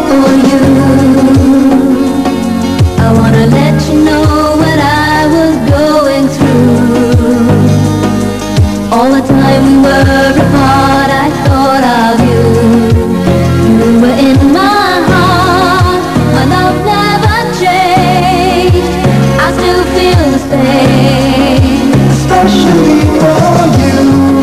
for you. I wanna let you know what I was going through. All the time we were apart, I thought of you. You were in my heart, my love never changed. I still feel the same, especially for you.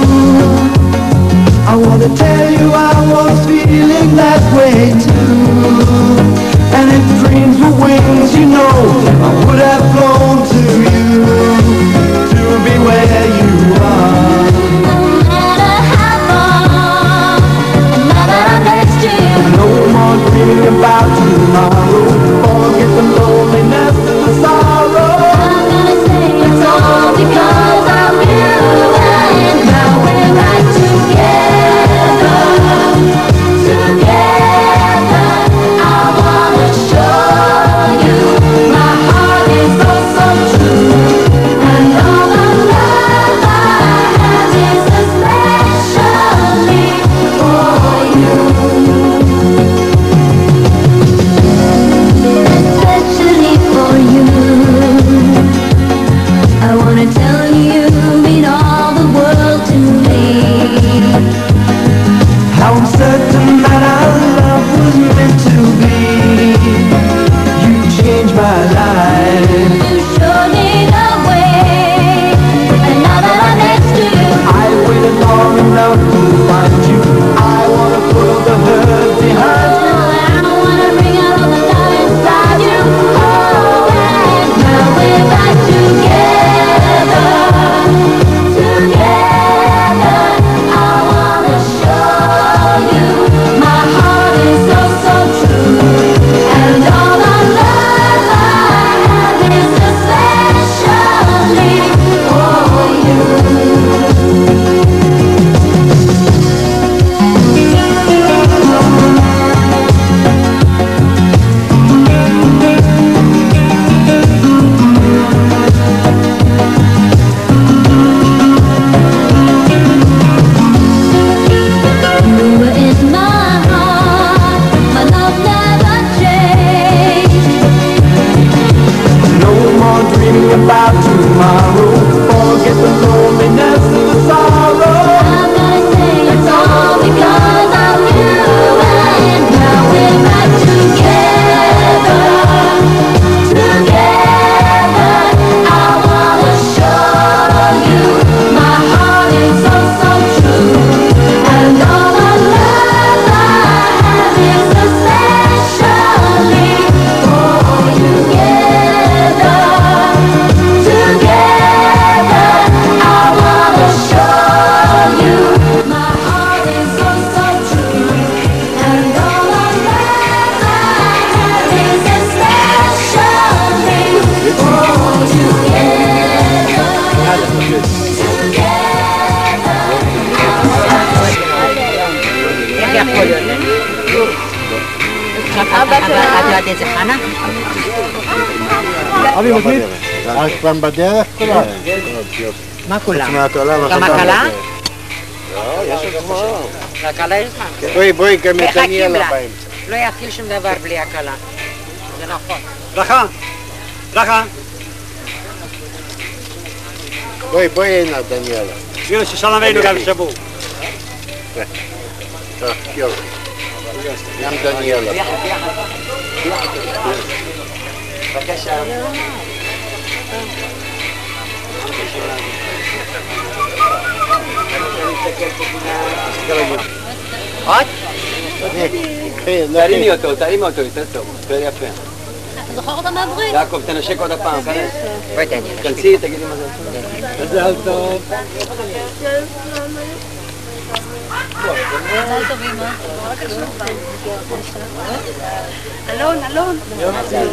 I wanna tell you I was feeling that way too. And if dreams were wings, you know, I would have flown to you, to be where you are. no matter how far. And now that I'm next to you, No more dreaming about tomorrow. Forget the loneliness and the sorrow. I'm gonna say it's all because of you. And now we're right together, together. I wanna show you my heart is oh so true. And all the love I have is especially for you. Especially for you. I wanna tell you, mean all the world to me. How I'm certain that our love was meant to be. You changed my life. You showed me the way, and now that I'm next to you, I waited long enough to find you. I wanna put all the hurt behind you. I wanna bring out all the love inside you. Oh, and now we're back together, together. I wanna show you my heart is oh so true. And all the love I have is especially for you. You were in my heart, my love never changed. No more dreaming about tomorrow. Forget the loneliness and the sorrow. I'm gonna say it's all because of you. And now we're back together, together. I wanna show you my heart is oh so true. And all the love I have is especially for you. Together, together. I wanna show you my heart is oh so true. And all the love I have is especially for you. איך יכול להיות? את איזה חנה? אבי מתמיד? כבר בדרך כולה? מה כולם? מהכלה גם הכלה? לא, יש עוד זמן. לכלה יש זמן. בואי, גם את דניאלה מחכים לה. באמצע. לא יתחיל שום דבר בלי הכלה. זה נכון. ברכה, ברכה. בואי הנה דניאלה. תגידו ששלום עלינו גם שבוע. יופי. גם דניאלה. בבקשה. עוד? תרימי אותו, יותר טוב, יותר יפה. אתה זוכר אותה מהברית? יעקב, תנשק עוד הפעם, כנס. בואי תעניין. תכנסי, תגידי מה זה. מזל טוב. מזל טוב אמא. אלון. מזל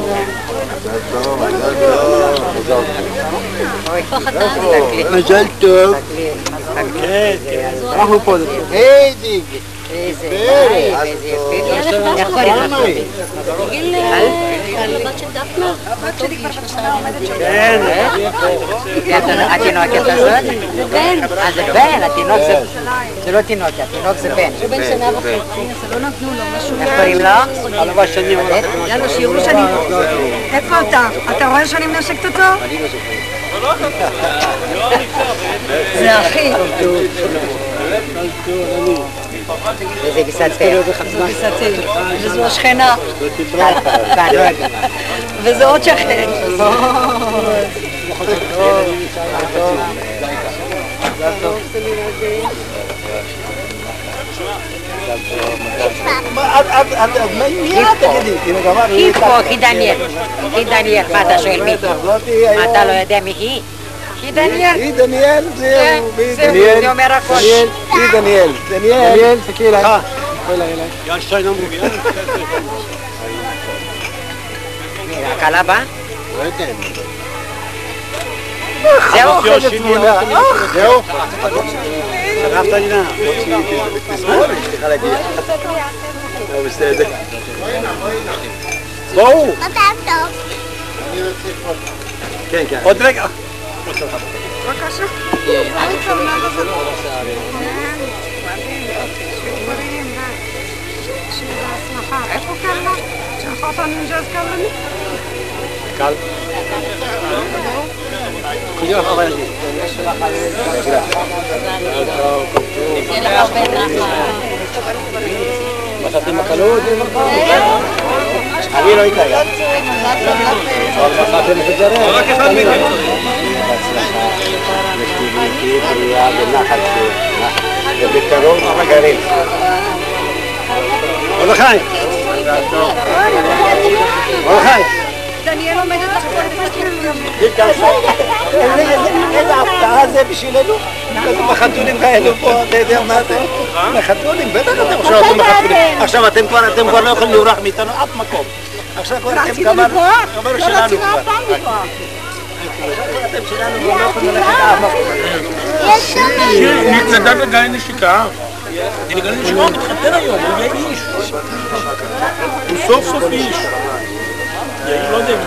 טוב. אנחנו פה. היי דיג. איזה מים, איזה יפים. איך קוראים לך? גיל לבת של דפנה. הבת שלי כבר בת שנה עומדת שם. כן, התינוקת הזאת? זה בן. זה בן, התינוק זה לא תינוק, התינוק זה בן. הוא בן שנה וחצי, אז לא נתנו לו משהו. איך קוראים לו? יאללה, שיראו שאני... איפה אתה? אתה רואה שאני מנשקת אותו? זה אחי. איזה גיסתי. גיסתי. וזו השכנה. תענוג. וזה עוד שכן. היא דניאל. היא דניאל. מה אתה שואל מי? מה אתה לא יודע מי היא? היא דניאל. היא דניאל, זהו. זה אומר הכל. היא דניאל. דניאל, תקריא לה. הקלה באה? לא יודע. זהו? זהו? בסדר. בואו. כן, כן. עוד רגע. בבקשה. איפה קרלה? שלחה אותנו עם ג'אז קרלני? קל. חוזר לך אבל נגיד. מצאתם בקלות? אני לא איתה. אבל מצאתם את זה רק אחד מכם. נקטיביתי, בריאה ונחת. ובקרוב מגרים. מרדכי! מרדכי! דניאל עומדת איזה הפתעה זה בשבילנו? אנחנו בחתולים כאלו פה, אתה יודע מה זה? בחתולים, בטח אתם עכשיו אתם בחתולים. עכשיו אתם כבר לא יכולים לברוח מאיתנו אף מקום. עכשיו כבר אתם כבר... לא רצינו אף פעם לברוח. אתם שלנו כבר לא יכולים ללכת אף מקום. נצדק לגיא נשיקה. לגיא נשיקה הוא מתחתן היום, הוא יהיה איש. הוא סוף סוף איש. יאיר לא יודע,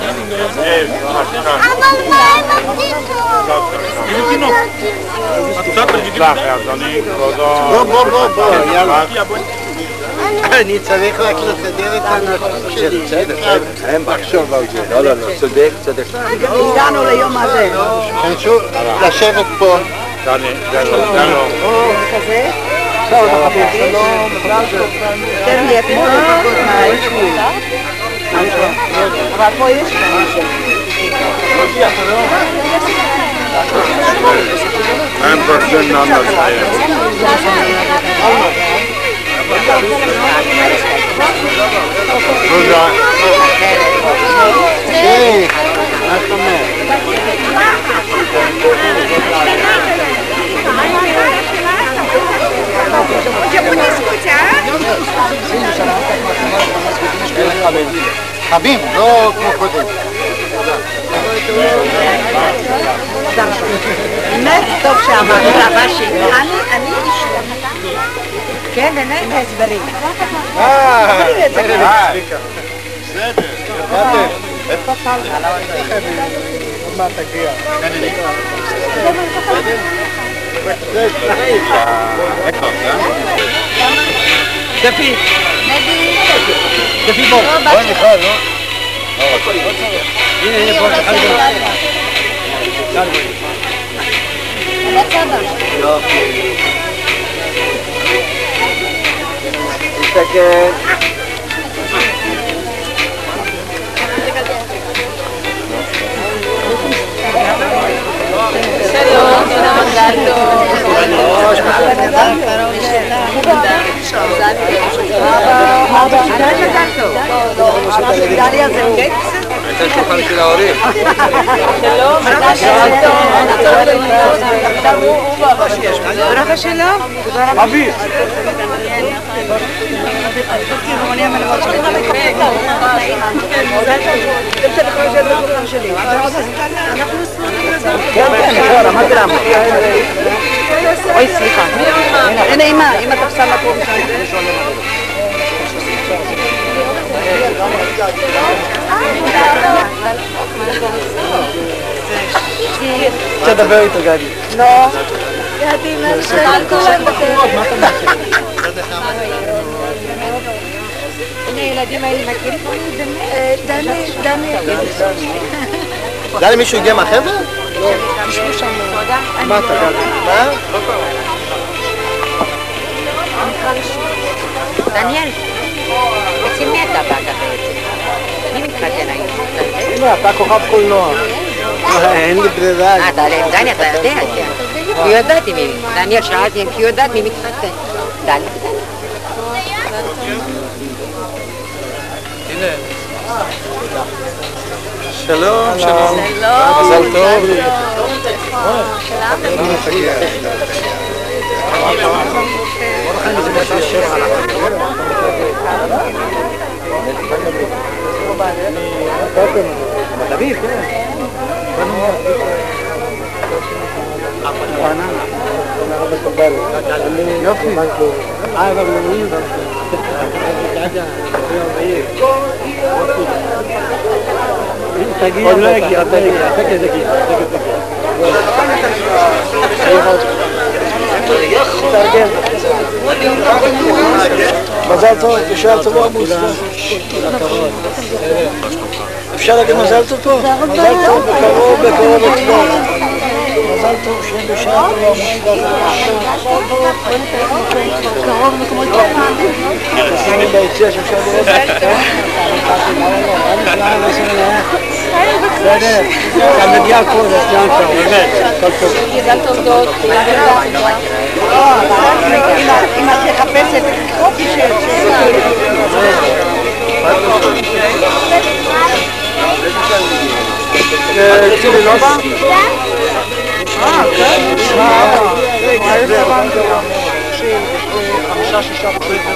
אבל מה הם עשיתו? איזה תינוק. קצת תגידי לי. בוא, יאללה. אני צריך רק לסדר את האנשים שלי. בסדר, אין לחשוב על זה. לא, צודק. הגענו ליום הזה. תנסו לשבת פה. כזה? שלום, תן לי, אתם לא תפגות מהאישוי. אבל פה יש אין פרסן נאמר חיים. תודה. היי, מה זאת אומרת? חבים, לא כמו קודם. באמת טוב שאמרת, אני אישור. כן, באמת הסברים. בסדר. איפה טל? עוד מעט תגיע. דפי! דפי בוא! בואי מיכל, לא? הנה בוא, אחד בוא. יופי. תסתכל. שלום, מזל טוב. דליה זה קייק? הייתה שולחן של ההורים. שלום, מזל טוב. ברכה שלום. אבי! כן, אמרתי למה. אוי, סליחה. הנה אמא תפסה לה פה ראשון. רוצה לדבר איתו גדי. לא. גדי, מה שאלה כולם בטרם. הנה הילדים האלה מכירים? דני. גדי, מישהו הגיע מהחבר'ה? לא. תשבו שם. מה אתה גדי? מה? דניאל, בעצם מי אתה באת בעצם? מי מתחתן היום? הנה, אתה כוכב קולנוע. אין לי ברירה. אתה עליהם דני, אתה יודע, כן. כי יודעתי מי. דניאל שאלתי אם כי יודעת מי מתחתן. דני. שלום. מזל טוב. עוד לא יגיע, מזל טוב, בשעה טובה מוצלח. אפשר להגיד מזל טוב פה? מזל טוב, בקרוב אצלנו. מזל טוב, שיהיה בשעה טובה מוצלח. קרוב מקומות טובים. תשימי ביציאה שאפשר לראות. בסדר, אתה מגיע פה, זה סגן טוב, באמת, כל טוב. מזל טוב דוד. אם את מחפשת קופי צילי לא בא? כן. חמישה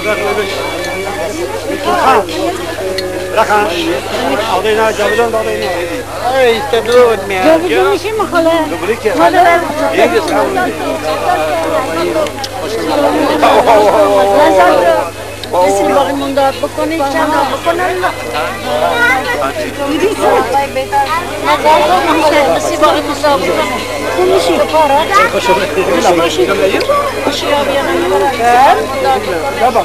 רחה, עודנה, ג'בלון בעודנה. הסתבלו עוד מעט. ג'בלון מישהי מחולה. דובריקה. מזל טוב. Simbang mundo at bukoni chana bukonan na. Hindi sa Mazalo na simbang mundo bukoni. Kumushi para. Kumushi. Kumushi abiya na yun. Gaba.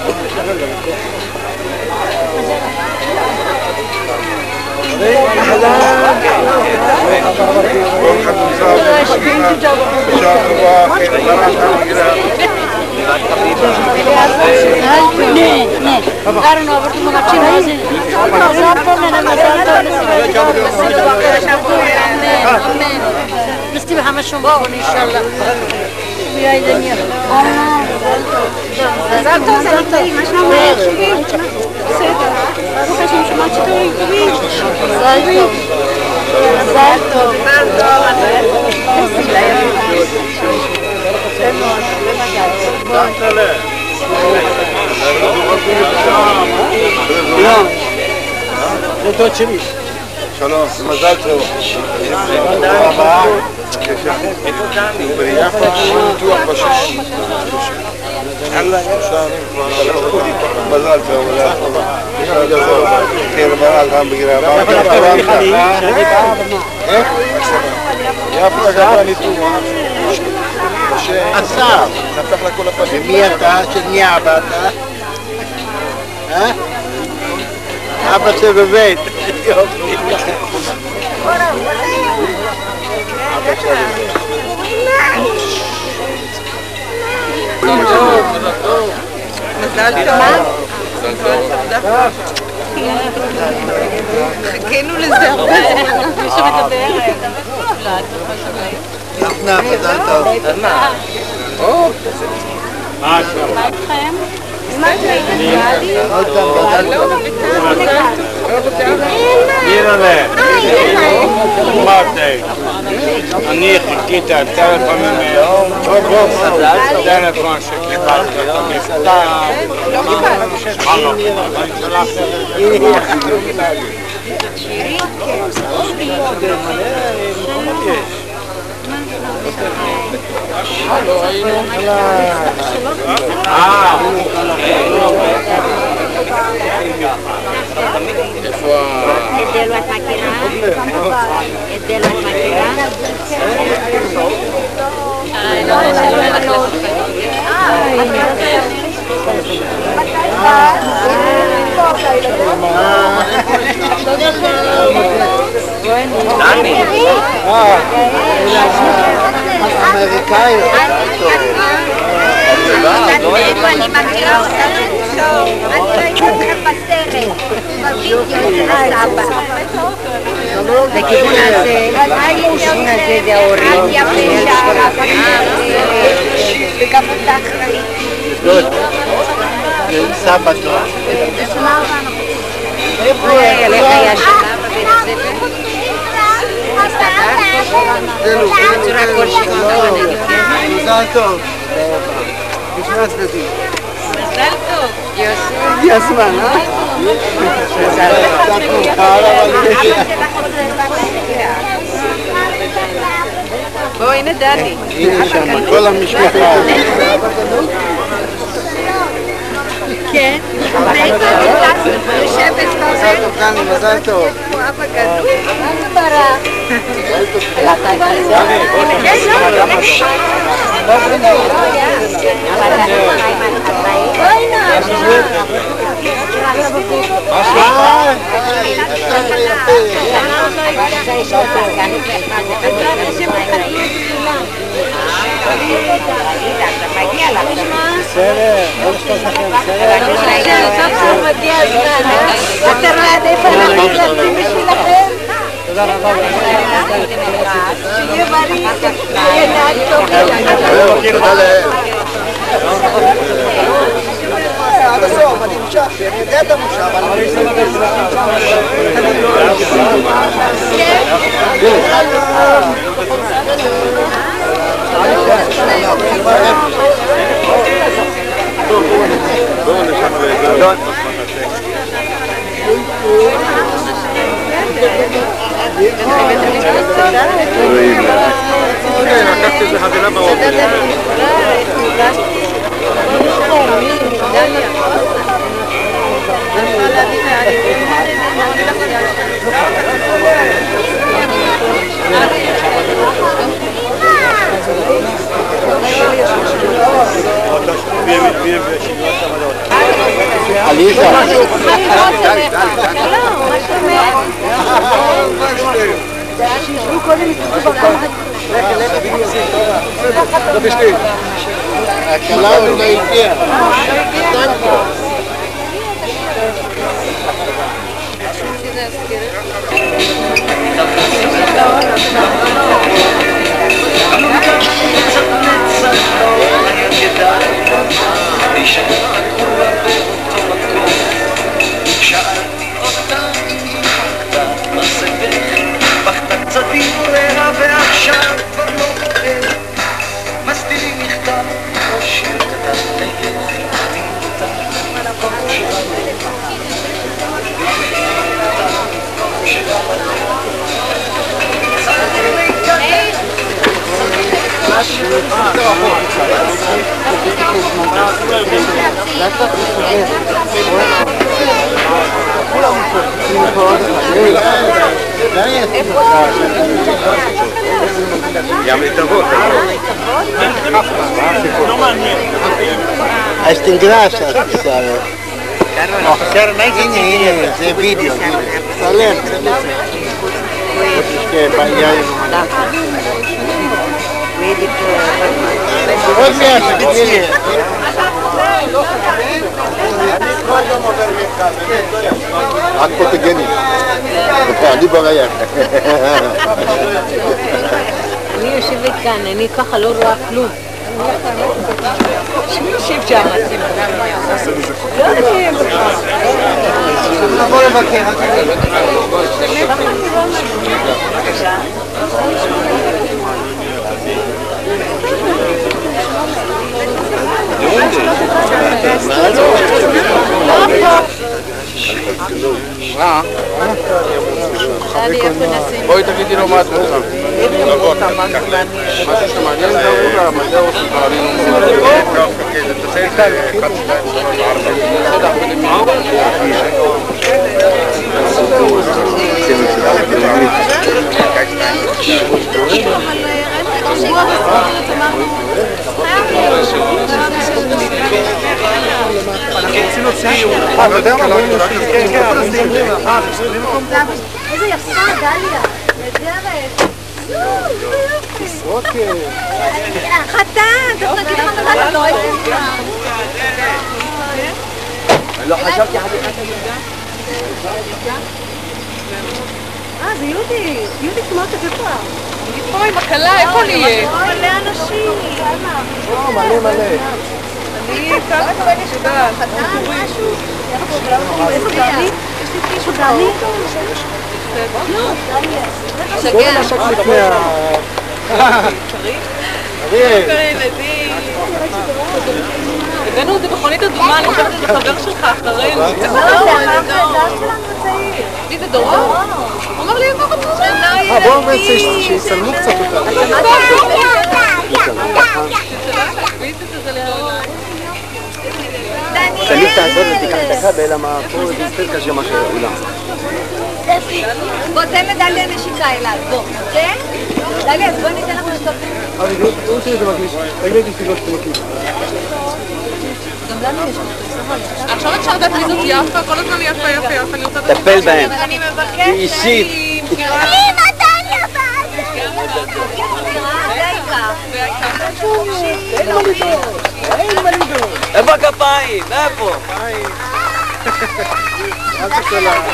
שלום, מזל טוב. תודה רבה. וביחד ניתוח בשישי. מזל טוב. גם בגלל יפה גם הניתוח. אסף, נפתח לכל הפנים. ומי אתה? של מי אבא אתה? אבא זה בבית. חיכינו לזה הרבה. מי שמדברת. דפנה, מזל טוב. מה איתכם? מה אני חיכית טלפון ממנו, טלפון שקיבלת את המכתב. לא קיבלת. את דלו את מכירה? את דלו את מכירה? אמריקאי. אני מכירה אותה טוב, אני ראיתי אותה בסרט, בווידאו של הסבא. לכיוון הזה, לכיוון הזה זה ההורים. את יפה שרה וגם אותך ראיתי. סבא טוב. איפה היה שלה בבית הספר? בצורה כלשהי. מזל טוב. בשני הצדדים. מזל טוב, יוסי. הגיע הזמן, אה? מזל טוב. קצת מאוחר, אבל... בוא, הנה דני. הנה שם, כל המשפחה. כן. יושבת מזל טוב, דני, מזל טוב. כמו אבא גדול. מה זה ברח? אתה רואה איפה אנחנו נלחמים בשבילכם? תודה רבה. שיהיה בריא, שיהיה נהג טוב. עד הסוף, אני המשכתי, אני יודע את המושב, אני לקחתי את זה חבילה באופן. עליזה. שישבו קודם יתקבו בקודם. הכלה עוד לא הגיע. שאלתי אותה אם חכתה בסבך, בכתה קצת דבריה ועכשיו כבר לא בוער. מסתירי מכתב או שיר קטן נגד אני אותה במקום שלנו. גם להתאבות. לא מעניין. Este graça, sabe? הנה, זה וידאו. צלם. עוד מעט, תגידי. רק פוטוגנית. אני ברייך. אני יושבת כאן, אני ככה לא רואה כלום. מי יושב שם? לא יודעים. נבוא לבקר. בואי תגידי לו מה את רוצה. משהו שמעניין זה המדע איזה יפה, דליה. נהדרת. חתן, אתה תגיד לך חתן, לא הייתי לך. לא חשבתי חתיכת זה יהודי. יהודי כמעט איפה? פה עם הכלה, איפה נהיה? מלא אנשים. מלא. אני כאן יודעת. חתן, משהו. איפה דני? יש לי פישו דני? לא, דני. שגע. הבאנו את זה מכונית אדומה, אני חושבת שזה חבר שלך אחרינו. מי זה דורון? הוא אומר לי, איפה חתונה? בואו שיצלמו קצת אותה. תמיד תעזור ותיקח דקה באלמה, פה זה יותר קשה מה שאולה. בוא תן לדליה נשיקה אליו, בוא, כן? דליה, אז בוא ניתן לך לשתות. הוא רוצה שזה מגליש, תגיד לי סיגות שאתה מקיש. גם לנו יש עכשיו אפשר לדעת מי זאת יפה, כל הזמן יפה, אני רוצה לדעת. טפל בהם. אני מבקשת. אישית. איפה הכפיים? איפה? מה זה של ה...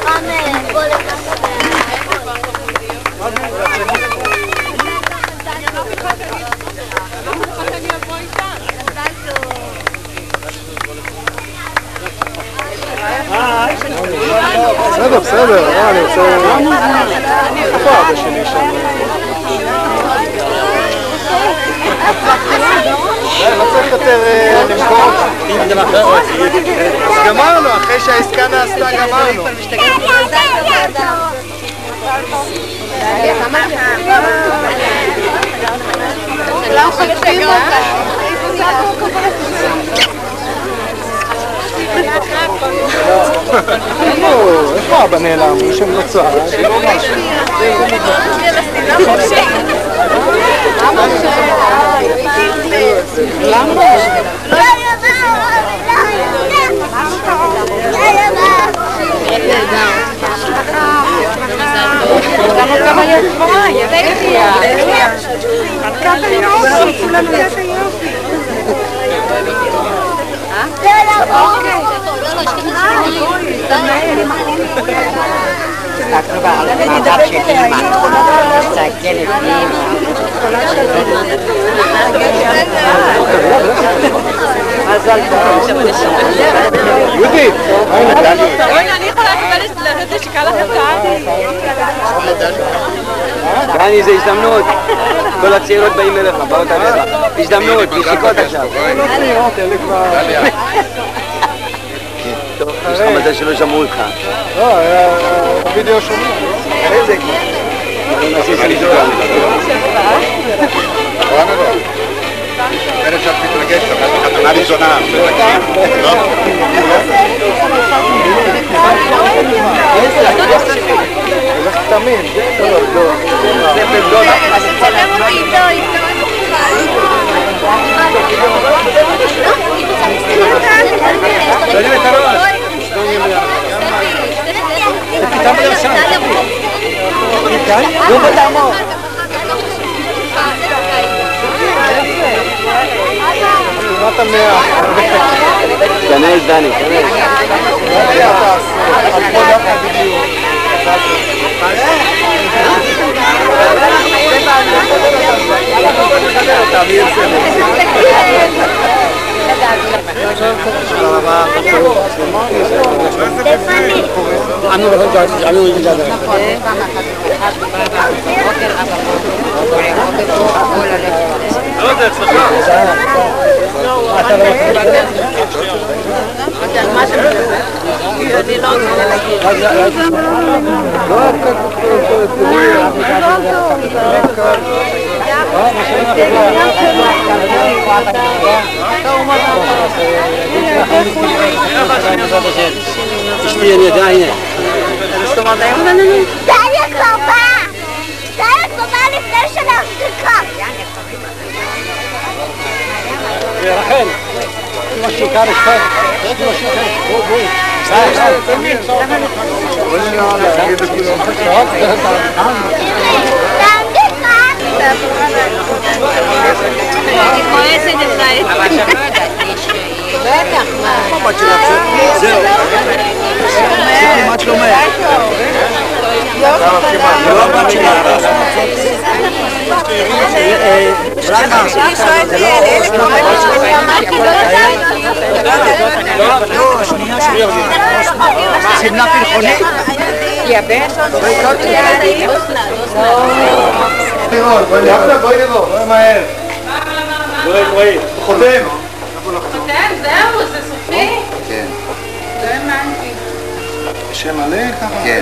בסדר, אני רוצה... איפה אבא שלי שם? לא צריך יותר למכור. אז גמרנו, אחרי שהעסקה נעשתה גמרנו. איפה אבא נעלם? הוא שם לא צער. למה? יהודית! אני יכולה לתת נשיקה לכם דני, זה הזדמנות. כל הצעירות באים אליך, באות עליך. הזדמנות, נשיקות עכשיו. יש לך מזל שלא שמעו אותך. לא, היה וידאו שומעים. איזה אני נעשה סליחה. אחרת שאת מתרגשת, חתונה ראשונה. הולך תמיד. אז תצלם אותי איתו. תרים את הראש. לא בדמו. מה מאה? כנס דני, כנס. אשתי, אני יודע, הנה. דליה קרובה! דליה קרובה לפני שנחזיקה! רחל, אמא שיקה לשפט. אמא שיקה, בואי. היא כועסת עליי. אבל שם לא יודעת מישהו. בטח, מה? זהו. מה את לומד? לא הבת שלה. לא, שנייה. סמלה פלחונית? כי הבן? לא הכרתי. בואי נבוא, בואי מהר. בואי. חותם. חותם? זהו, זה סופי? כן. לא האמנתי. שם מלא ככה? כן.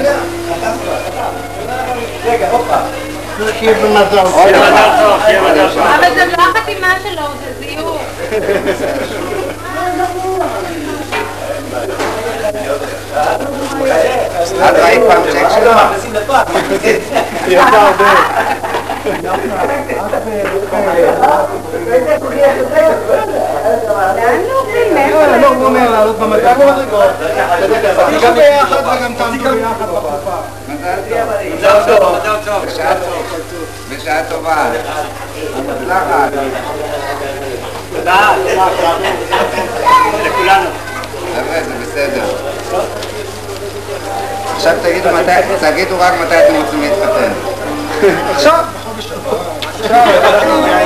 רגע, הופה. שיהיה במזל. אבל זה לא החתימה שלו, זה זיור. את ראית פעם צ'ק שלו? יפה הרבה. לא, הוא אומר לעלות במדרגות. תעשו ביחד וגם תעמדו ביחד בחופה. מזל טוב. בשעה טובה. מוצלחת. תודה. לכולנו. חבר'ה, זה בסדר. עכשיו תגידו רק מתי אתם רוצים להתחתן. עכשיו, בחודש הבא.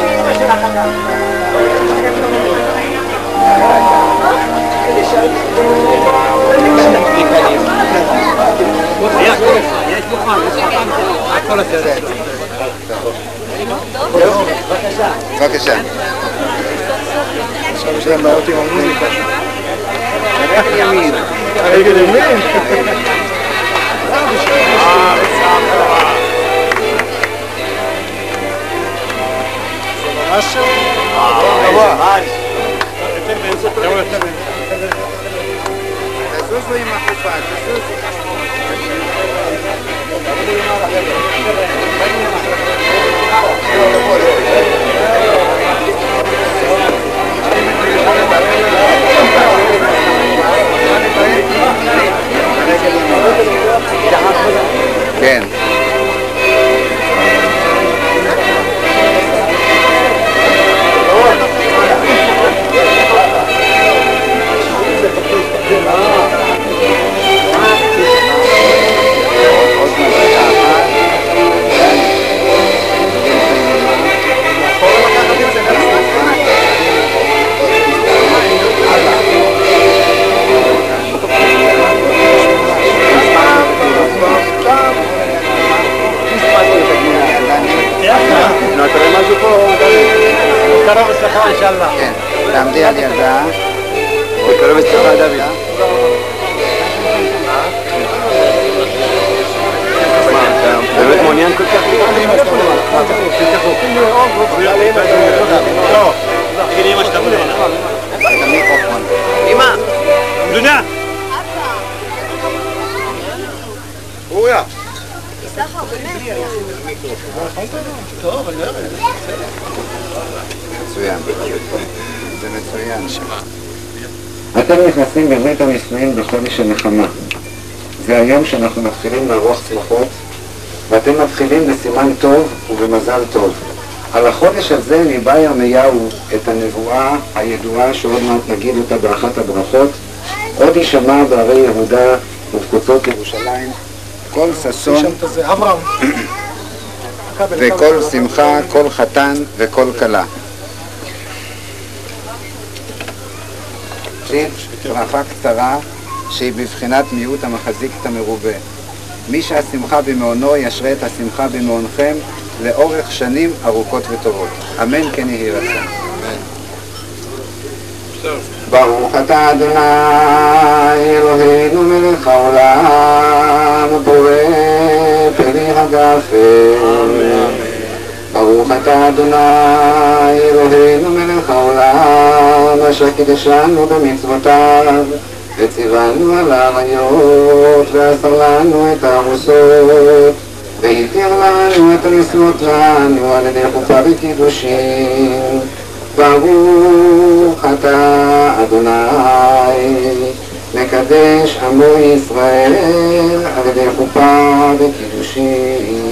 יש מוכן, הכל הסרט. בבקשה. עכשיו יש להם בעיות עם המוזיקה. רגל ימין. רגל ימין? משהו? גבוה. תזוזו עם החופה, תזוזו. כן. כן, תעמדי על ידה. תקרב אצלך דוד. באמת מעוניין כל כך? לא. תגיד אמא שאתה מודה. את המיקרופון. אמא! דודה! אוריה! טוב, אני אוהב. מצוין. זה מצוין. אתם נכנסים בבית הנישואין בחודש הנחמה. זה היום שאנחנו מתחילים לערוך צלחות, ואתם מתחילים בסימן טוב ובמזל טוב. על החודש הזה ניבא ירמיהו את הנבואה הידועה שעוד מעט נגיד אותה באחת הברכות. עוד יישמע בערי יהודה ובקוצות ירושלים כל ששון וכל שמחה, כל חתן וכל כלה. ראשית, ברכה קצרה שהיא בבחינת מיעוט המחזיק את המרובה. מי שהשמחה במעונו ישרה את השמחה במעונכם לאורך שנים ארוכות וטובות. אמן כן יהי רצון. ברוך אתה אדוני אלוהינו מלך העולם בורא פרי הגפן. ברוך אתה אדוני אלוהינו מלך העולם אשר קידשנו במצוותיו וציוונו על האריות ואסר לנו את הארוסות והתיר לנו את הנשואות לנו על ידי חופה וקידושין. ברוך אתה אדוני מקדש עמו ישראל על ידי חופה וקידושין.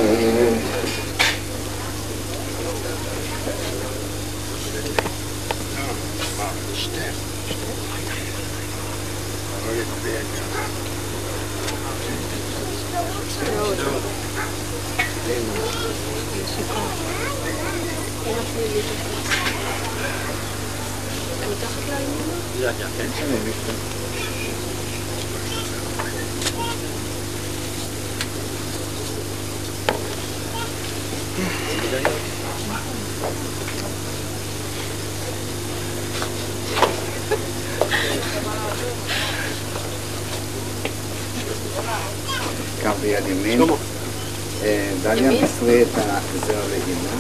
קח ביד ימין. דליה מסרי את הזרע לגינה.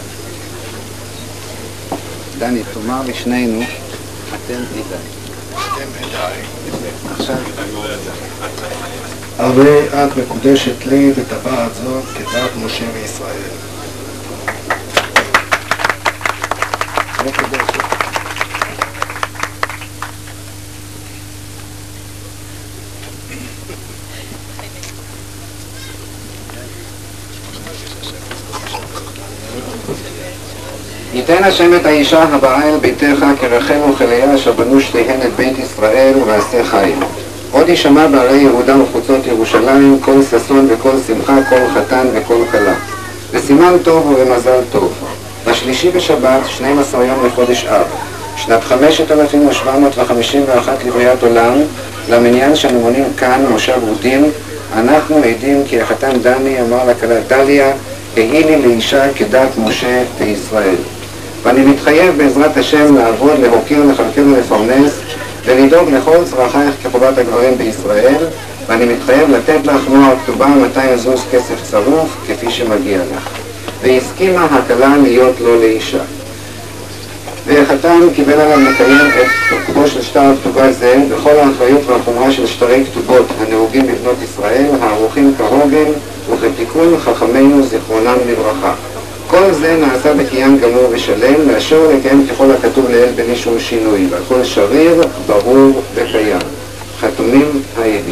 דני, תאמר לשנינו, אתם עדיי. אתם עדיי. עכשיו הרי את מקודשת לי בטבעת זאת כדת משה וישראל. מקודשת. ייתן השם את האישה הבאה אל ביתך כרחל וכליה אשר בנו שתיהן את בית ישראל ובעשה חיל. עוד יישמע בערי יהודה וחוצות ירושלים כל ששון וכל שמחה, כל חתן וכל כלה. בסימן טוב ובמזל טוב. בשלישי בשבת 12 יום לחודש אב, שנת 5751 לבריאת עולם, למניין שאנו מונים כאן מושב רודים, אנחנו עדים כי החתן דני אמר לכלה דליה, תהי לי לאישה כדת משה וישראל. ואני מתחייב בעזרת השם לעבוד, להוקיר, לכלכל ולפרנס ולדאוג לכל צרכייך כחובת הגברים בישראל, ואני מתחייב לתת לך נוער כתובה 200 זוז כסף צרוף כפי שמגיע לך. והסכימה הכלה להיות לו לאישה. והחתן קיבל עליו לקיים את תוקפו של שטר הכתובה זה בכל האחריות והחומרה של שטרי כתובות הנהוגים בבנות ישראל, הערוכים כהוגן וכתיקון חכמינו זיכרונם לברכה. כל זה נעשה בקיים גמור ושלם, לאשר לקיים ככל הכתוב לאל בלי שום שינוי, והכל שריר, ברור וקיים. חתומים העדים.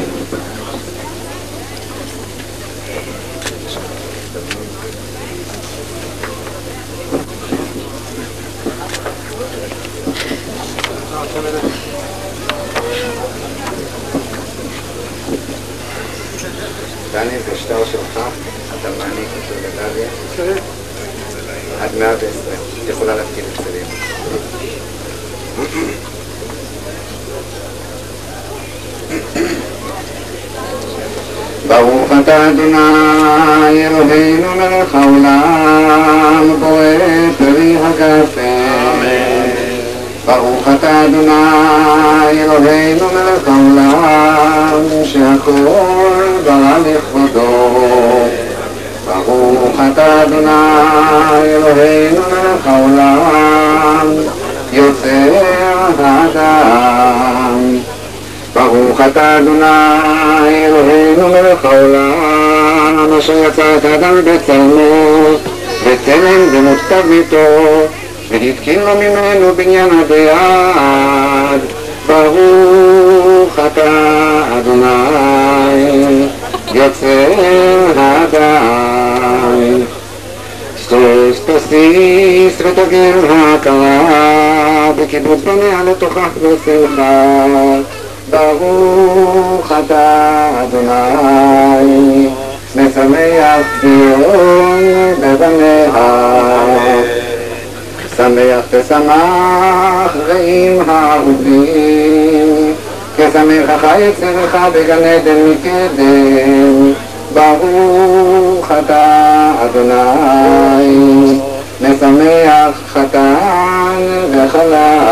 דני, זה שטר שלך, אתה מעניק אותו לדליה? עד 120, יכולה להפקיד את צלים. ברוך אתה אדוני אלוהינו מלך העולם בורא פרי הגפן. ברוך אתה אדוני אלוהינו מלך העולם שהכל ברא לכבודו. ברוך אתה אדוני אלוהינו מלך העולם יוצר האדם. ברוך אתה אדוני אלוהינו מלך העולם אשר יצר את האדם בצלמו וצלם דמות תבניתו והתקין לו ממנו בניין הביד. ברוך אתה אדוני יוצר האדם. סוס תסיס ותגר ההכרה בקיבוץ בניה לתוכך בשמחה. ברוך אתה אדוני משמח ציון בבניה. שמח תשמח ועם האהובים, כשמח החי יצרך בגן עדן מקדם, ברוך אתה אדוני, משמח חתן וכלה.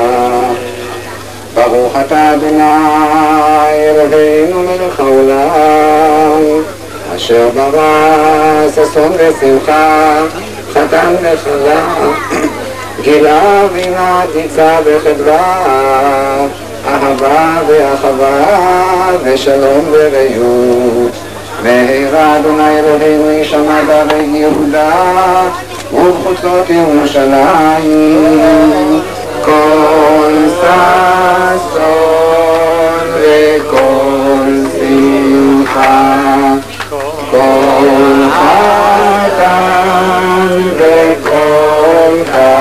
ברוך אתה אדוני אלוהינו מלך העולם, אשר ברא ששון ושמחה, חתן וכלה, גילה וינה תיצה וחדווה, אהבה ואחווה ושלום ורעות. מהרה אדוני אלוהינו ישמע בערי יהודה ובחוצות ירושלים, כל ששון וכל שמחה, כל חתן וכל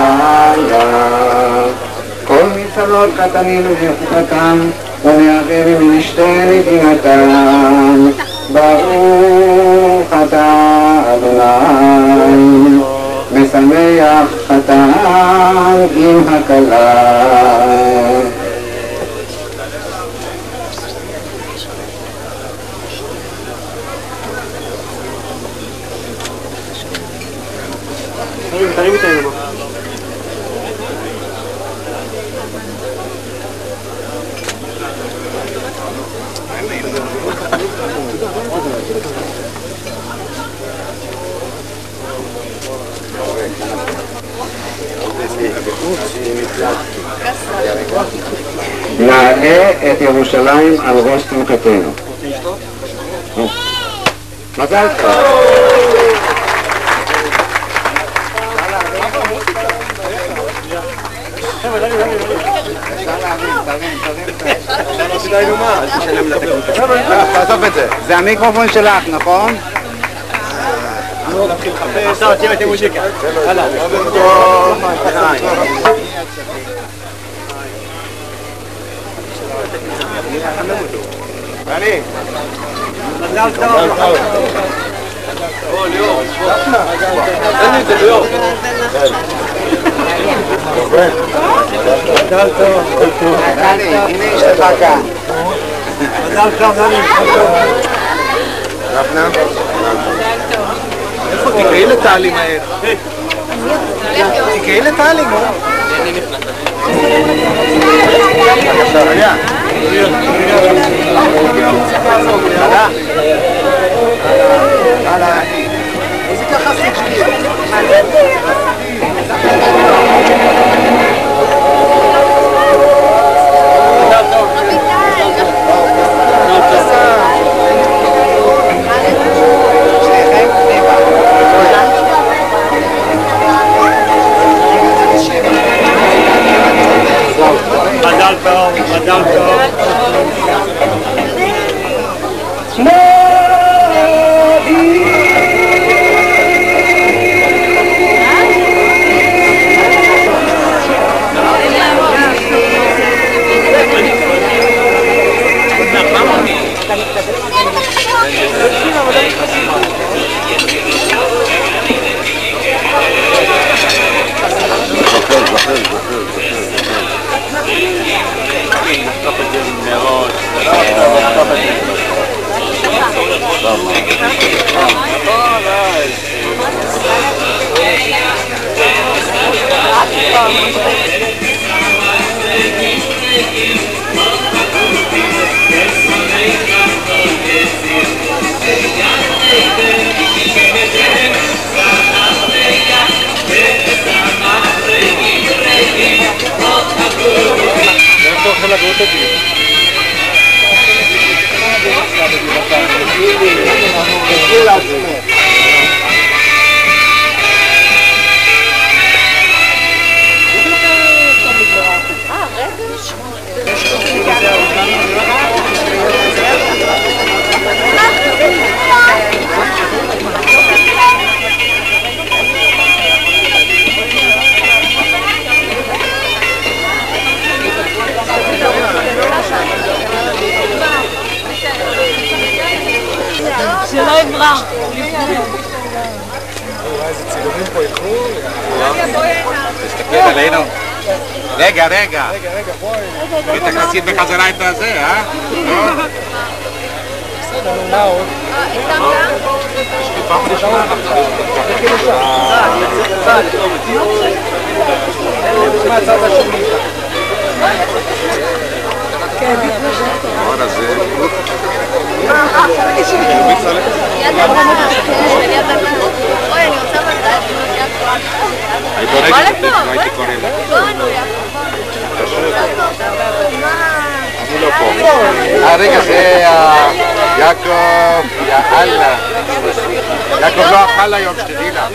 כלה, כל מצלות חתנים וחופתם ומאחרים מנשתי מדינתם, ברוך אתה אדוני, משמח חתן עם הכלה. תרים את העיניים. נעלה את ירושלים על ראש שמחתנו. מזל טוב. תעזוב את זה. זה המיקרופון שלך, נכון? נתחיל לחפש. עכשיו תראה את המוזיקה. הלאה. אני. מזל טוב. ליאור. תן לי את זה ליאור. מזל טוב. דני, הנה יש לך כאן. מזל טוב, דני. רפנה? איפה תקראי לטלי מהר? תקראי לטלי, נו. בבקשה, רגע. הלאה. איזה ככה סוג שלי? מזל טוב, מזל טוב. שלא יברח. איזה צילומים פה יקרו. תסתכל עלינו. רגע, בואי. תכנסית בחזרה את הזה, אה? בסדר, נו, מה עוד? מהצד השני. כן, עוד הזה. אוי, אני רוצה לדעת. הייתי קורא לה. אני לא פה. רגע, זה יעקב, יאללה. יעקב לא אכל היום, שתדעי לה.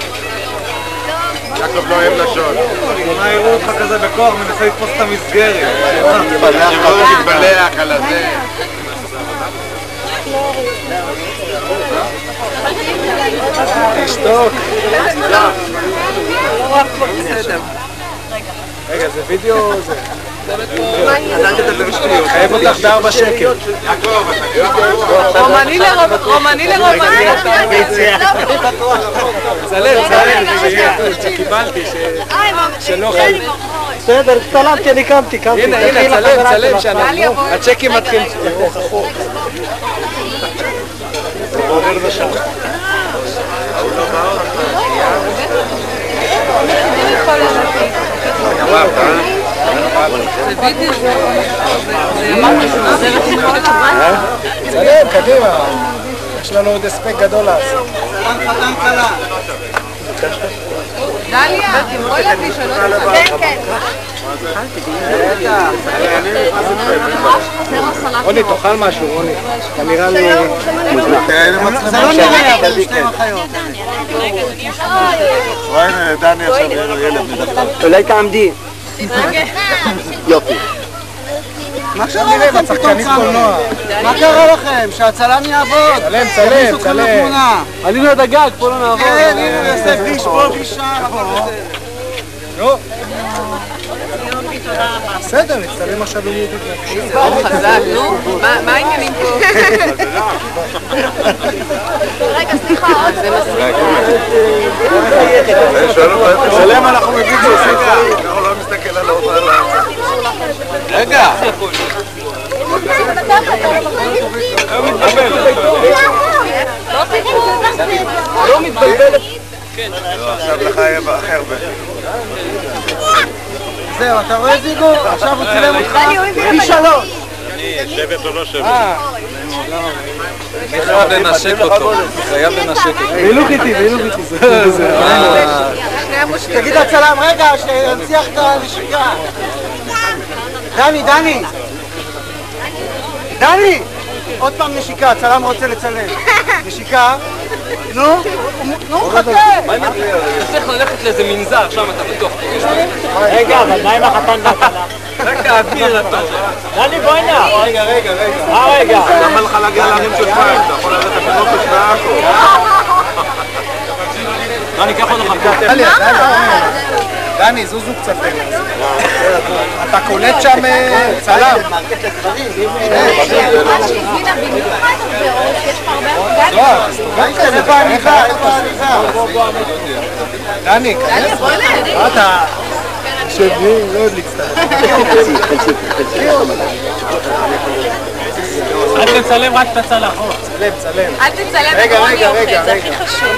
יעקב לא אוהב לשון. מה יראו אותך כזה בכוח, מנסה לתפוס את המסגרת. מתבלח על הזה. תשתוק. רגע, זה וידאו זה. אז אל תדבר שטויות. חייב אותך ב4 שקל. רומני לרומני. צלם, קיבלתי שלא חייב. בסדר, הצטלמתי, אני קמתי. הנה, צלם שאנחנו, הצ'קים מתחיל. צלם, קדימה. יש לנו עוד הספק גדול לעשות. חתן קלה. דליה, בואי להביא שלוש. כן. רוני, תאכל משהו, רוני. אתה נראה לי... זה לא נראה, אבל שתי מחיות. הנה, דני עכשיו ילד מדבר. אולי תעמדי. יופי. מה עכשיו נראה, בצחקנית קולנוע. מה קרה לכם? שהצלם יעבוד. צלם. עלינו עד הגג, פה לא נעבור. כן, הנה נעשה פיש פה, פיש שם. נו. בסדר, נצטלם עכשיו עם יהודית נפשית. חזק, נו. מה העניינים פה? רגע, סליחה, עוד זה מסריק. שלם אנחנו מביאים שעושים צריך. אנחנו לא מסתכל על ההופעה. רגע. לא מתבלבלת. עכשיו לך יהיה הכי הרבה. זהו, אתה רואה זיגו? עכשיו הוא צילם אותך פי 3. אני שבט או לא שבט? אני חייב לנשק אותו. בילוק איתי. תגיד לצלם, רגע, שנציח את הנשיקה. דני! עוד פעם נשיקה, הצלם רוצה לצלם. נשיקה. נו, חכה! צריך ללכת לאיזה מנזר, שם אתה בטוח. רגע, אבל מה עם החתן והכלה? רק האוויר הטוב. דני, בוא הנה. רגע. למה לך להגיע לערים של פיים? אתה יכול ללכת בנופש בעכו. דני, קח עוד אחר. דני, זוזו קצת. אתה קולט שם צלם. דני, אתה... שבי, לא עוד להצטרף. אל תצלם רק את הצלחות. צלם. אל תצלם את רגע. רוני אוכל, זה הכי חשוב.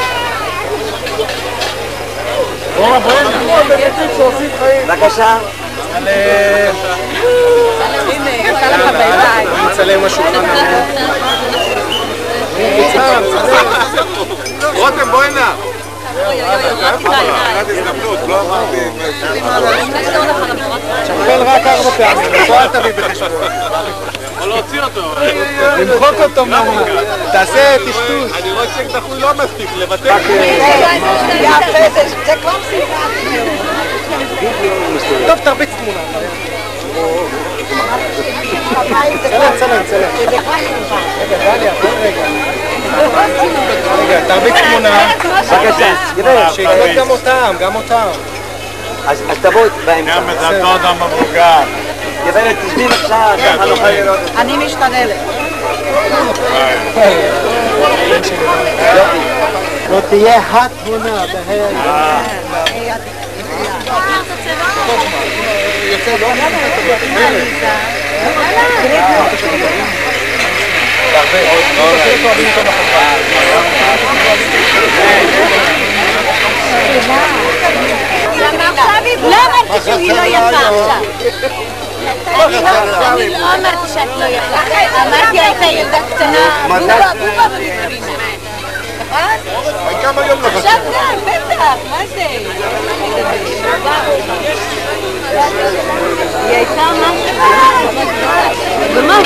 בבקשה. הנה, יצא לך בידיים. נצלם השולחן. רותם, בוא הנה. שפל רק 4 פעמים, לא אל תביא בחשבון. או להוציא אותו. למחוק אותו מהמון. תעשה טשטוש. אני רואה צ'ק דחוי לא מספיק, לבטל. זה כבר סיבה. טוב, תרביץ תמונה. צלם. רגע, דליה, רגע, תרביץ תמונה. בבקשה. שיקלוט גם אותם. אז תבוא באמצע. גם את הדוד המבוגר. גברת, תשבי בבקשה, ככה נוכל לראות את זה. אני משתדלת. יופי. לא תהיה התמונה בה"א. יוצא לא לא אמרתי שהיא לא יפה עכשיו. אני לא אמרתי שאת לא יפה. אמרתי הייתה ילדה קטנה. בובה בברינה. עכשיו גם, בטח, מה זה? היא הייתה ממש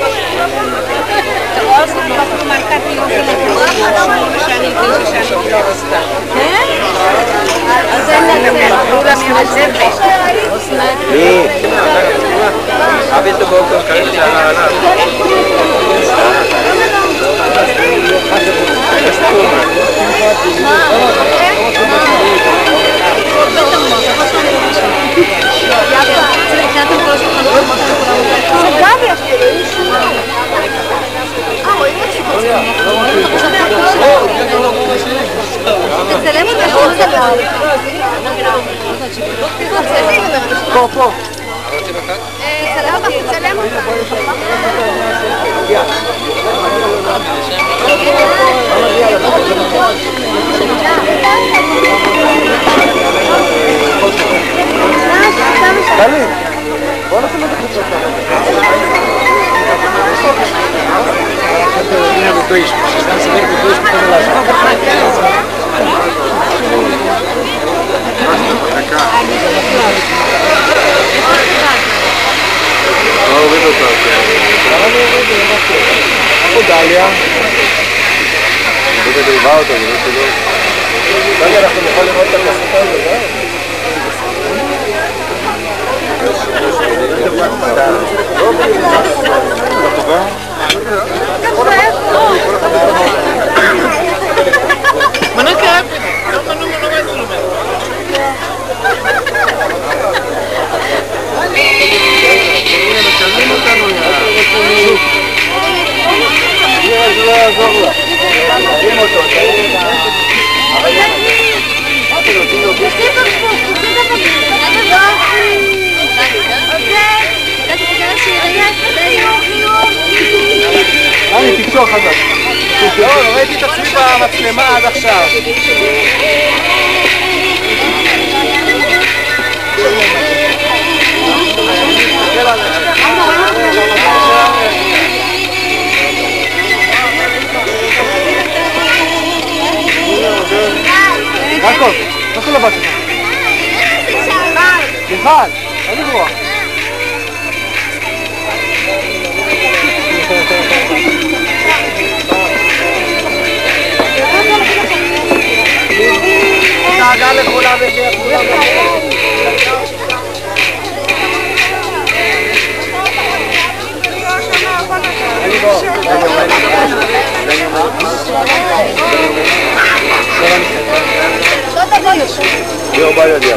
שנים, 9 שנים לא עשתה. כן? אז אין לצאת. כולם עם הצוות. מי? אבי תבוקר כאלה שעלה עליו. תצלם אותה. פה. תצלם דלי, בוא נשים את החוצות. הוריד אותה. איפה דליה? אני לא דייבה אותה, אני לא שלא. דליה, אנחנו נוכל לראות את הכסות הזה, Mana kaya? Kapan naman ang instrument? אני תקשור חזק. לא ראיתי את עצמי במצלמה עד עכשיו. יעקב, תעשו לבת שלך. מיכל, אני גרוע. דאגה לכולם ושיהיה כולם. ליאור בא לידי.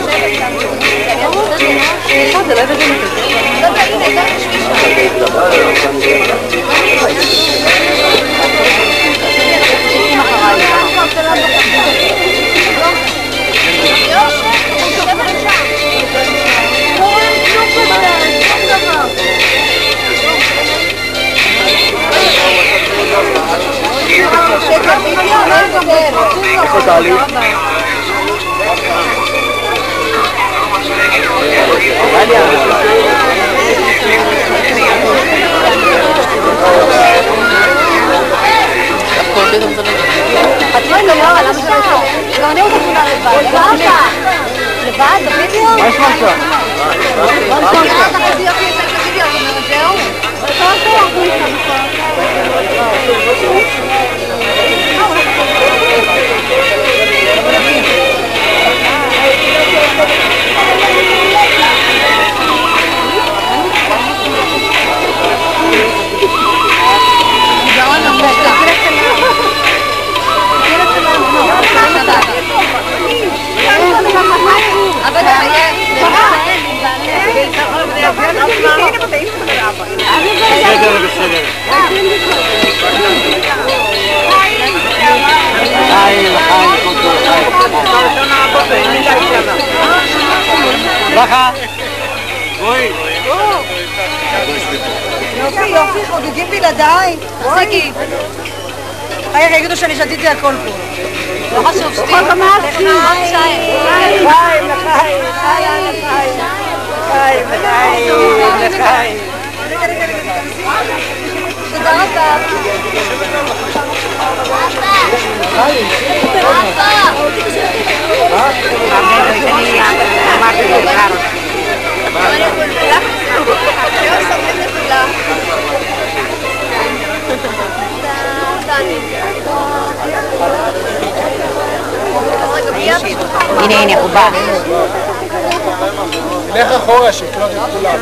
איפה דלי? דליה. לבד, בווידאו? מה יש משהו? בסדר. בלעדיי? תפסיקי. חייך יגידו שאני שתיתי הכל פה. לא חשוב, שתי. חוק אמרתי. לחיים. תודה רבה. הנה, הוא בא. תלך אחורה שיקלוט את כולם.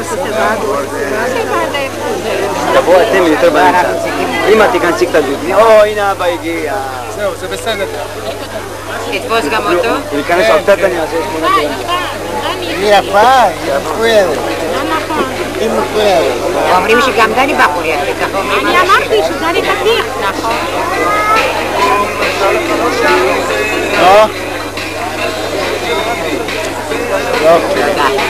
תבואו אתם יותר באמצע. אמא תיכנסי קצת בפנים. הנה אבא הגיע. זהו, זה בסדר. תתפוס גם אותו? להיכנס עוד קצת אני אעשה שמונה דברים. היא יפה, היא מחויבת. היא מחויבת. אומרים שגם דני בחור יפה, ככה אומרים. אני אמרתי שדני פתיח. נכון. לא? יופי.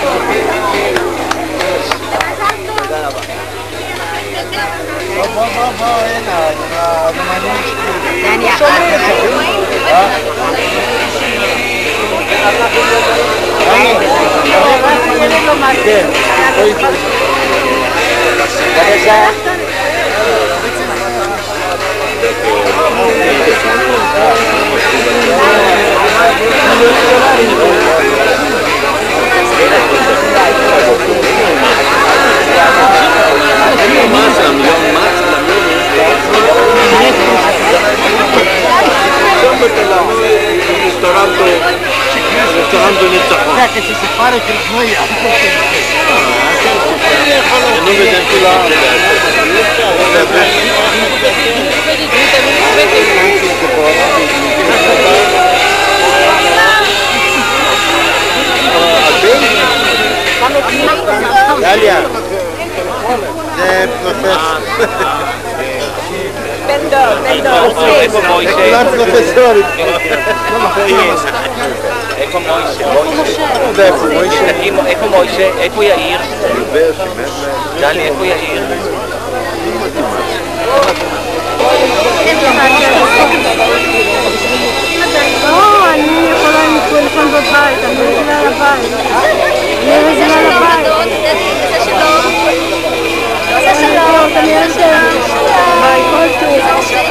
בוא, הנה, הדמנים שלי. דני אחת. כן, בואי. Restaurante ניצחון. זה שספרת רחמיה. דליה, זה פרופסור. בן דור. כולם פרופסורים. איפה מוישה? איפה מוישה? איפה יאיר? דני, איפה יאיר? לא, אני יכולה לקרוא בבית, אני רגילה על הבית. אני רגילה על הבית. זה שלום. זה שלום. אני רגילה. ביי, כל טוב. זה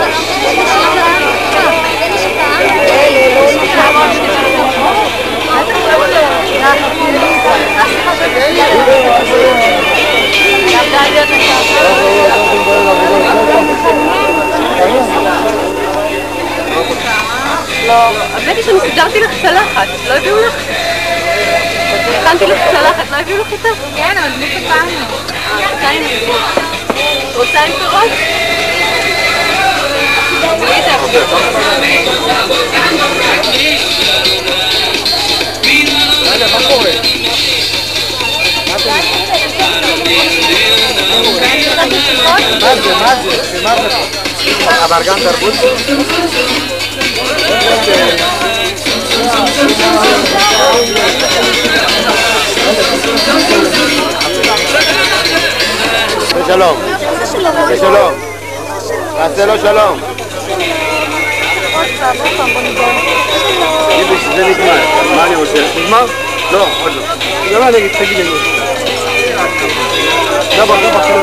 לא, האמת היא שאני סידרתי לך צלחת, לא הביאו לך? הכנתי לך צלחת, לא הביאו לך אותה? כן, אבל בלי קפאנו. רוצה עם פירות? רגע, מה קורה? מה זה? אברגן תרבות? שלום. שלום. נעשה לו שלום. תגיד לי שזה נגמר. מה אני רוצה? נגמר? לא, עוד לא. זה לא נגיד, תגיד לי. דבר.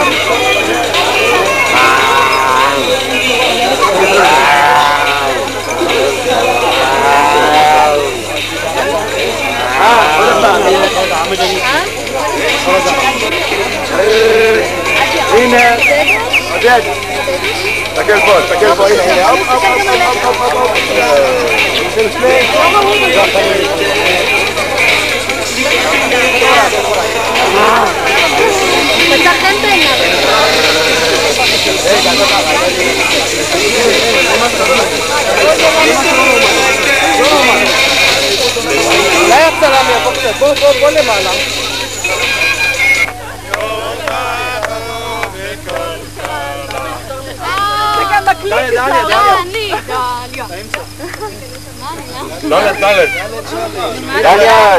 הנה, עודד, תקל פה, הנה, מצא חן בעיניו. אולי הצלם יבוא קצת, בוא למעלה. דליה,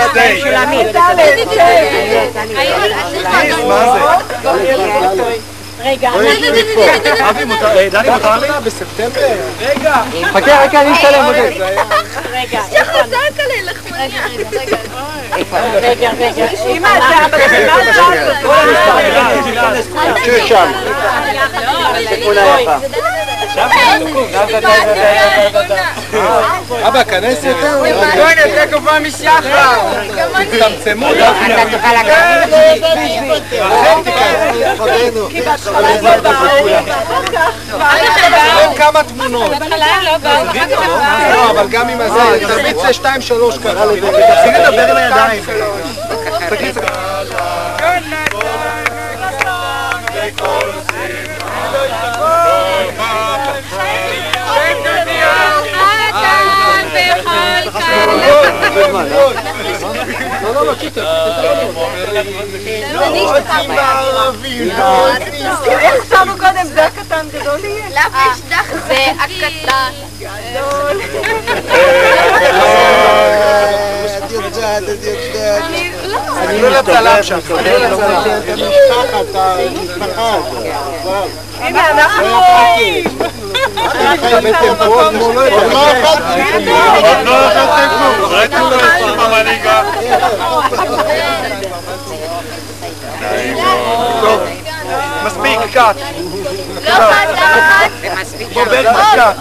מה זה? רגע, אבי, דני, מותר לי? בספטמבר? רגע. חכה, אני אשתלם, עודד. רגע. רגע. אמא, זה הבתחילה שיר שם. תמונה יפה. אבא, כנס יותר. בואי נתן גובה משחר. תצמצמו. אתה תוכל לקחת. כמה תמונות. לא, אבל גם עם הזה, תרביץ 2-3 ככה. תפסיק לדבר עם הידיים. לא, צ'יטר. איך שמו קודם זה הקטן גדול יהיה? זה הקטן. אני לא לצלם שם. הנה אנחנו רואים! מספיק, קאט. לא חד. בובר קאט.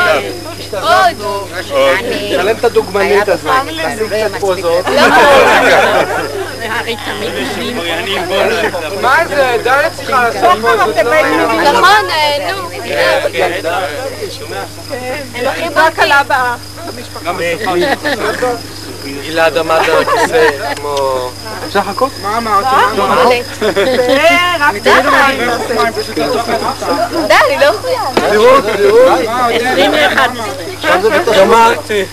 שלם את הדוגמנית הזאת. תעשי קצת פוזות. מה זה? די צריכה לעשות פוזות. נכון, נו. הם הכי בקלה הבאה. גלעד עמד על הכיסא כמו... אפשר לחכות? מה אמרת? רק די. די, אני לא יכולה. לראות. 21. גמרתי.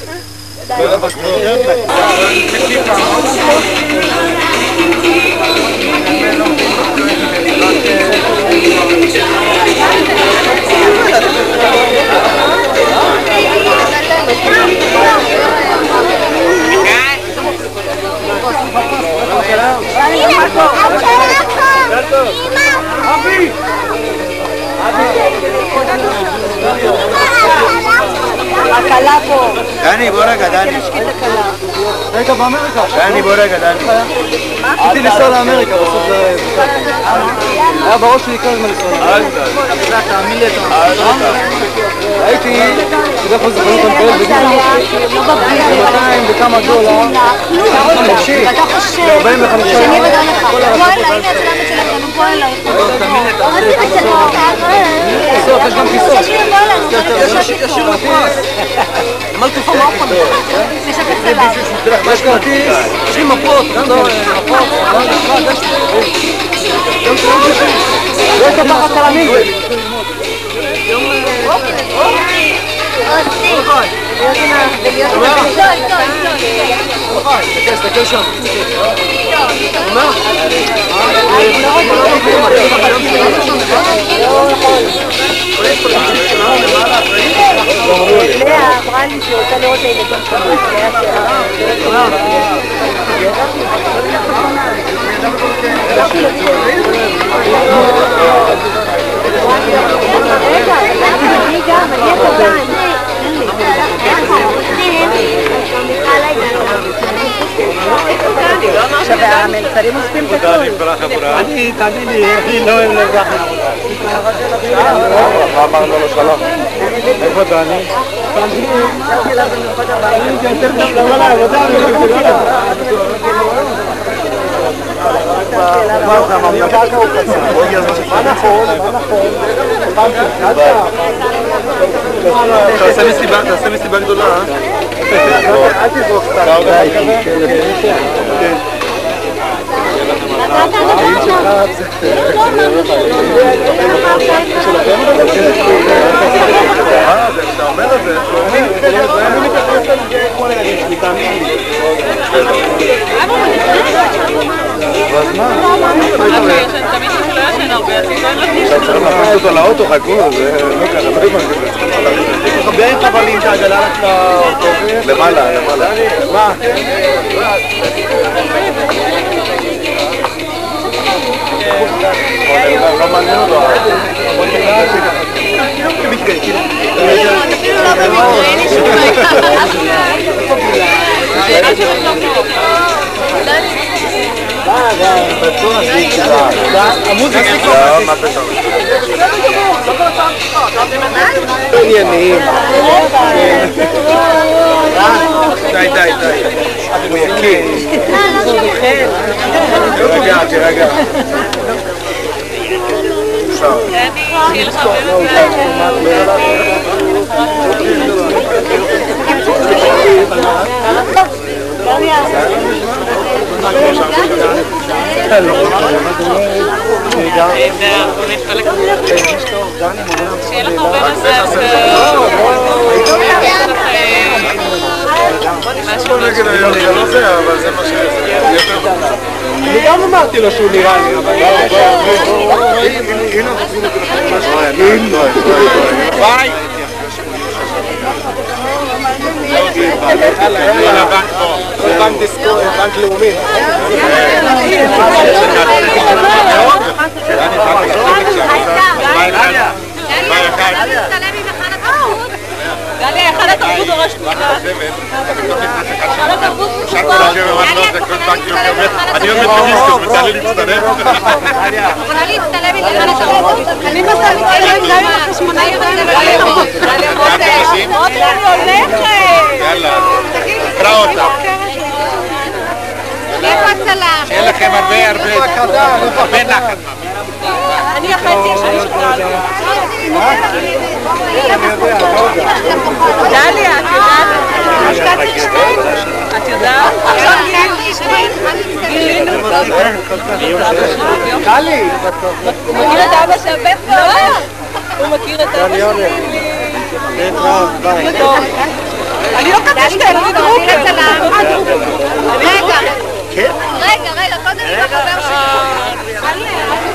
הקלה פה. דני, בוא רגע, דני. רגע, באמריקה. דני, בוא רגע, דני. רציתי לנסוע לאמריקה, בסוף זה... היה בראש שלי כל הזמן לנסוע לאמריקה. תאמין לי, הייתי, אתה יודע פה זה חנות המפעל בדיוק, $200 וכמה דולר, חופשי, אתה חושב 45 שאני בדרך לך. בוא אליי, הנה הצלמת שלנו, בוא אליי. בסוף יש גם טיסות. ישיר לפרס. אמרת לך מה אוכל? יש כרטיס, יש לי מפות, לא יש תחת תלמים. תסתכל שם. לאה אמרה לי שהיא רוצה לראות את הילדים עכשיו המלצרים עושים את הכל. אני, תאמין לי, אני לא אוהב לברח. אמרנו לו שלום. איפה דני? תעשה מסיבה גדולה. אל תזרוק סתם. אתה אומר את זה, אני מתייחס לזה כמו לילדים שלי, תאמין לי. אז מה? תמיד שלא ישן הרבה, אז אתה צריך להכניס אותו לאוטו, חכו, זה לא ככה, לא הבנתי. חבר את הבלים את העגלה לאוטו. למעלה. מה? לא מעניין אותו. אפילו לא במקרה, אין לי שום די. הוא יקיר. תירגע. שיהיה לך הרבה מזל. אני גם אמרתי לו שהוא נראה לי, אבל ביי! בנק דיסקו, בנק לאומי. גליה, אחד התרבות דורש תמונה. אחד התרבות חשובה. אני עומד בדיסקו, רוצה לי להצטלם? יכולה להצטלם איתך לתרבות? אני מסתלמת גם עם החשמונאים ולתרבות. מוטר, אני הולכת. יאללה, נקרא אותה. איפה הצלם? שיהיה לכם הרבה נחת. אני החצי השני שלנו. דליה, את יודעת? את יודעת? עכשיו גילינו. קלי! הוא מכיר את אבא של בית לא? הוא מכיר את אבא של אני לא קטשת, אני דרוקר. רגע, קודם אני לחבר שלי.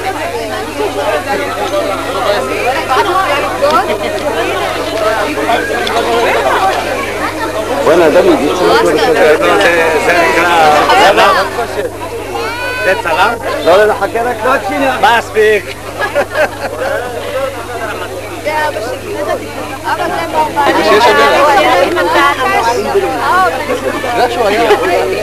בוא'נה, אדם יגיד זה נקרא צלם? זה צלם? לא, נחכה רק עוד שנייה. מספיק. זה אבא שלי. אבא זה מורבן. שיש זה שהוא היה.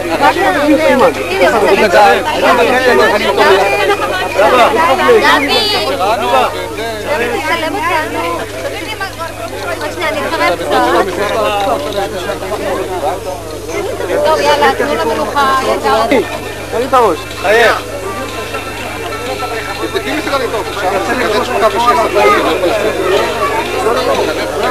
טוב, יאללה, תנו למלוכה. תן לי את הראש. חייב. תבדקי לי סיגרית טוב. אפשר לצאת לקראת שמונה ושש.